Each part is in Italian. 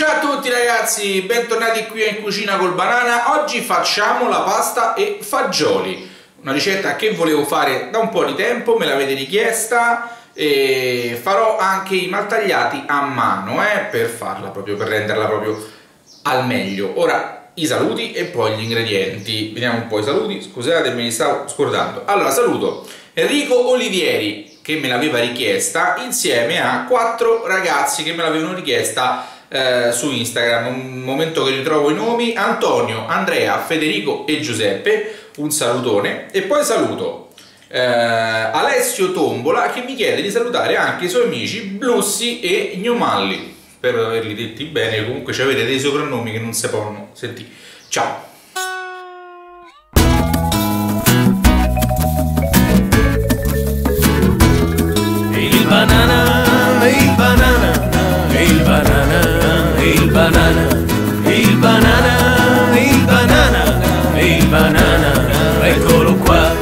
Ciao a tutti ragazzi, bentornati qui in Cucina col Banana. Oggi facciamo la pasta e fagioli, una ricetta che volevo fare da un po' di tempo, me l'avete richiesta e farò anche i maltagliati a mano per farla proprio, per renderla proprio al meglio. Ora i saluti e poi gli ingredienti. Vediamo un po' i saluti, scusate me li stavo scordando. Allora saluto Enrico Olivieri che me l'aveva richiesta insieme a 4 ragazzi che me l'avevano richiesta su Instagram. Un momento che ritrovo i nomi: Antonio, Andrea, Federico e Giuseppe, un salutone. E poi saluto Alessio Tombola che mi chiede di salutare anche i suoi amici Blussi e Gnomalli. Spero di averli detti bene, comunque ci avete dei soprannomi che non si possono sentire. Ciao! Il banana, il banana, il banana, il banana, il banana, il banana, il banana, eccolo qua.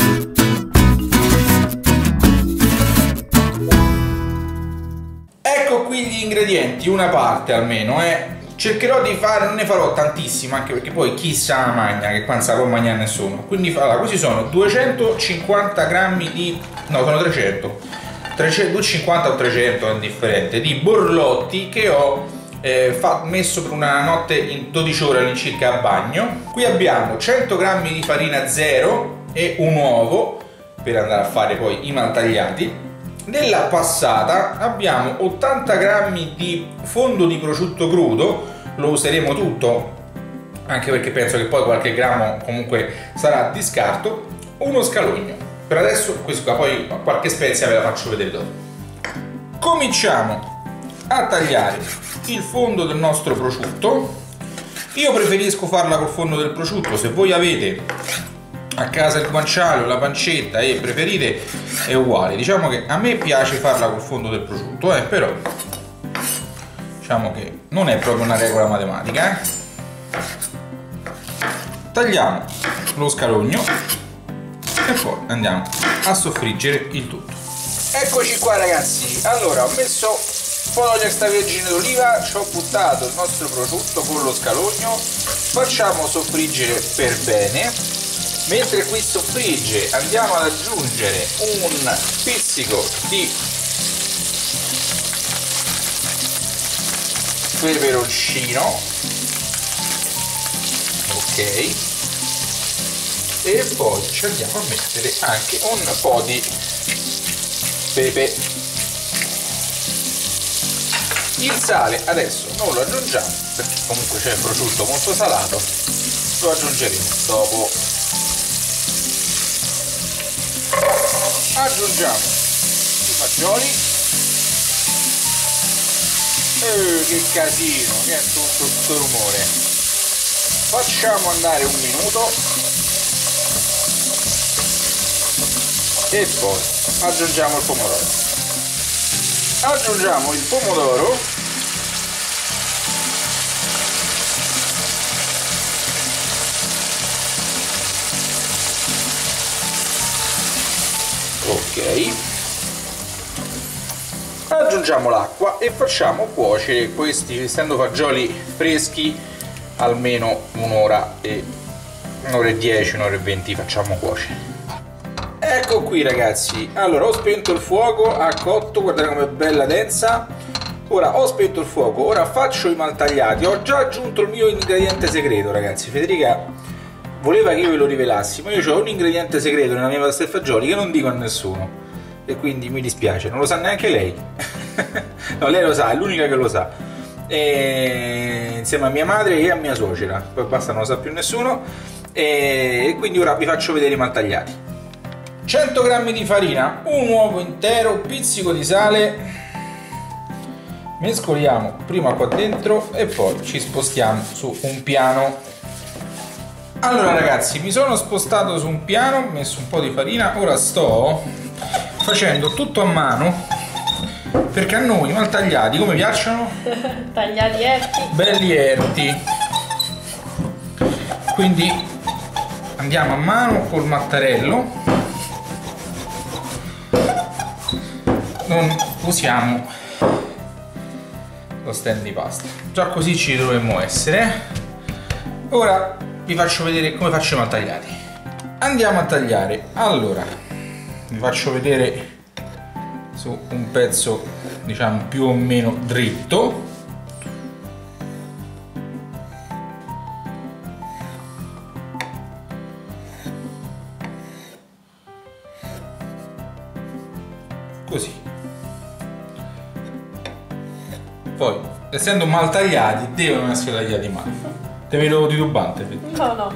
Ecco qui gli ingredienti, una parte almeno, Cercherò di fare, non ne farò tantissima, anche perché poi chi sa magna, che qua non sa può mangiare nessuno. Quindi allora, questi sono 250 grammi di... no, sono 300. 250 o 300 è indifferente, di borlotti che ho messo per una notte in 12 ore all'incirca a bagno. Qui abbiamo 100 g di farina zero e un uovo per andare a fare poi i maltagliati. Nella passata abbiamo 80 g di fondo di prosciutto crudo, lo useremo tutto anche perché penso che poi qualche grammo comunque sarà di scarto. Uno scalogno. Per adesso questo qua, poi qualche spezia ve la faccio vedere dopo. Cominciamo a tagliare il fondo del nostro prosciutto. Io preferisco farla col fondo del prosciutto, se voi avete a casa il guanciale o la pancetta e preferite è uguale. Diciamo che a me piace farla col fondo del prosciutto, però diciamo che non è proprio una regola matematica. Tagliamo lo scalogno e poi andiamo a soffriggere il tutto. Eccoci qua ragazzi, allora ho messo un po' d'olio extravergine d'oliva, ci ho buttato il nostro prosciutto con lo scalogno, facciamo soffriggere per bene. Mentre qui soffrigge andiamo ad aggiungere un pizzico di peperoncino, ok, e poi ci andiamo a mettere anche un po' di pepe. Il sale adesso non lo aggiungiamo perché comunque c'è il prosciutto molto salato, lo aggiungeremo dopo. Aggiungiamo i fagioli. Che casino, che è tutto questo rumore. Facciamo andare un minuto e poi aggiungiamo il pomodoro. Aggiungiamo il pomodoro. Ok, aggiungiamo l'acqua e facciamo cuocere questi, essendo fagioli freschi, almeno un'ora e 10, un'ora e 20 facciamo cuocere. Ecco qui ragazzi, allora ho spento il fuoco, ha cotto, guardate com'è bella densa. Ora ho spento il fuoco, ora faccio i maltagliati. Ho già aggiunto il mio ingrediente segreto ragazzi. Federica voleva che io ve lo rivelassi, ma io ho un ingrediente segreto nella mia pasta e fagioli che non dico a nessuno e quindi mi dispiace, non lo sa neanche lei. No, lei lo sa, è l'unica che lo sa, insieme a mia madre e a mia suocera, poi basta, non lo sa più nessuno. E quindi ora vi faccio vedere i maltagliati. 100 g di farina, un uovo intero, pizzico di sale, mescoliamo prima qua dentro e poi ci spostiamo su un piano. Allora ragazzi, mi sono spostato su un piano, ho messo un po' di farina, ora sto facendo tutto a mano perché a noi i maltagliati come piacciono? Tagliati erti. Belli erti. Quindi andiamo a mano col mattarello, non usiamo lo stand di pasta. Già così ci dovremmo essere. Ora vi faccio vedere come facciamo a tagliare. Andiamo a tagliare. Allora, vi faccio vedere su un pezzo, diciamo, più o meno dritto. Così. Poi, essendo mal tagliati, devono essere tagliati male. Te vedo titubante. No, no.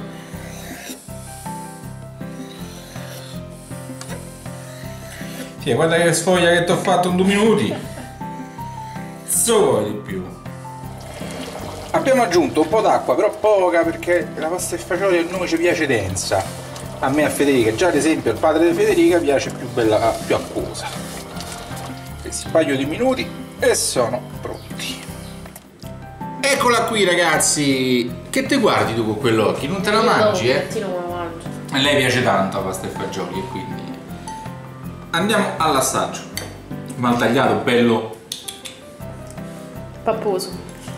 Sì, guarda che sfoglia che ti ho fatto in 2 minuti. Solo di più. Abbiamo aggiunto un po' d'acqua, però poca, perché la pasta e fagioli a noi ci piace densa. A me e a Federica, già ad esempio al padre di Federica piace più bella, più acquosa. Questi un paio di minuti e sono pronti. Eccola qui ragazzi. Che te guardi tu con quell'occhio? Non te la mangi, eh? Non me la mangio. A lei piace tanto la pasta e fagioli, e quindi andiamo all'assaggio. Mal tagliato, bello Papposo.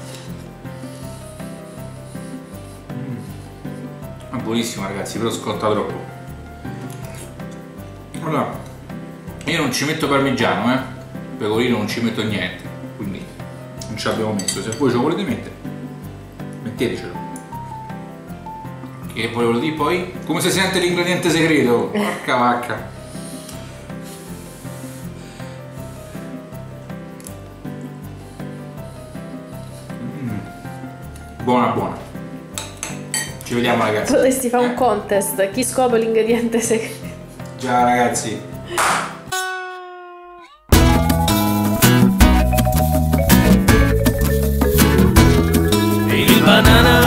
È buonissimo ragazzi, però scotta troppo. Allora, io non ci metto parmigiano, pecorino non ci metto niente, quindi non ci abbiamo messo. Se voi ce lo volete mettere, mettetecelo. Che volevo dire poi? Come si sente l'ingrediente segreto? Porca vacca. Buona buona. Ci vediamo ragazzi. Potresti fare un contest. Chi scopre l'ingrediente segreto? Ciao ragazzi. Il banana